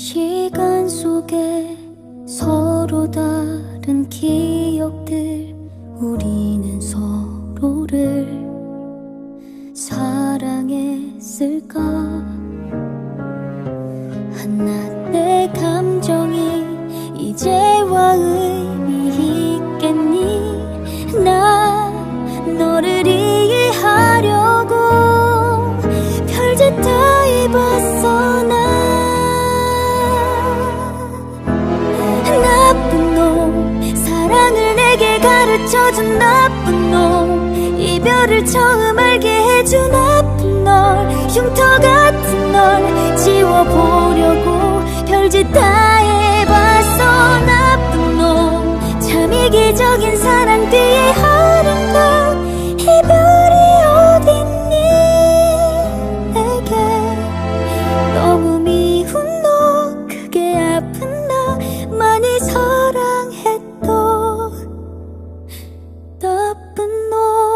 시간 속에 서로 다른 기억들, 우리는 서로를 사랑했을까? 한낱의 감정이 이제와 의미 있겠니? 나 너를 이해하려고 별짓 다 해봤어. 나쁜 놈, 사랑을 내게 가르쳐준 나쁜 놈, 이별을 처음 알게 해준 나쁜 널, 흉터 같은 널 지워보려고 별짓 다 해봤어. 나쁜 놈, 참 이기적인 사랑 뒤에 아름다운 이별이 어딨니? 내게 너무 미운 너, 크게 아픈 나, 많이 사랑했던 나쁜 너.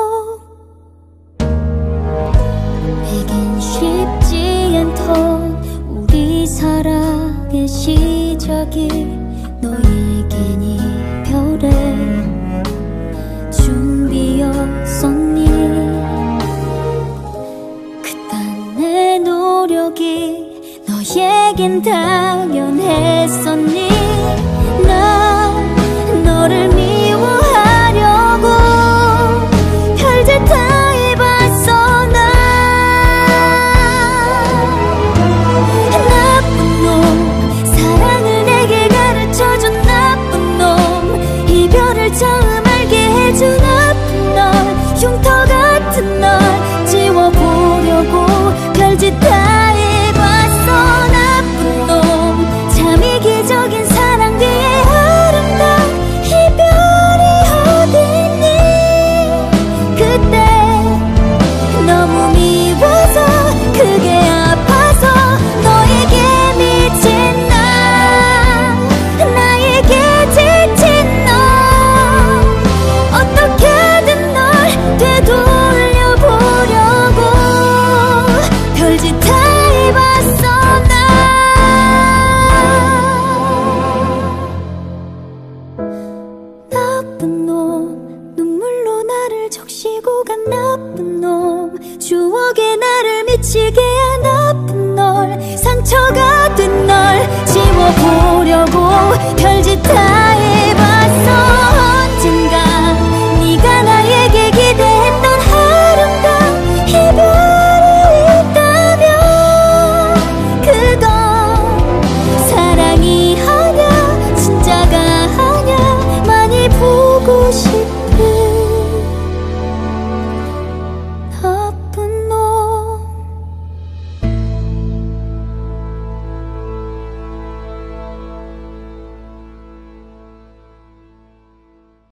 내겐 쉽지 않던 우리 사랑의 시작이 너에겐 이별의 준비였었니? 그딴 내 노력이 너에겐 당연했었니? 난 너를